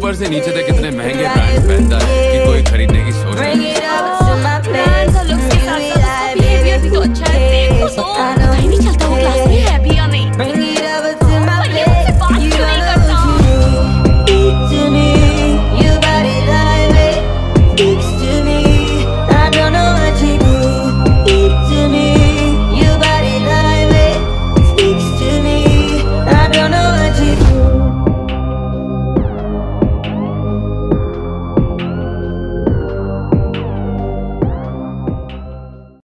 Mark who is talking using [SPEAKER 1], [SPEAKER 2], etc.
[SPEAKER 1] ऊपर से नीचे तक इतने महंगे ब्रांड पहनता है कि कोई खरीदने की सोच नहीं।
[SPEAKER 2] ब्रांड का लुक्स के साथ साथ बिहेवियर भी तो अच्छा है, देखो तो।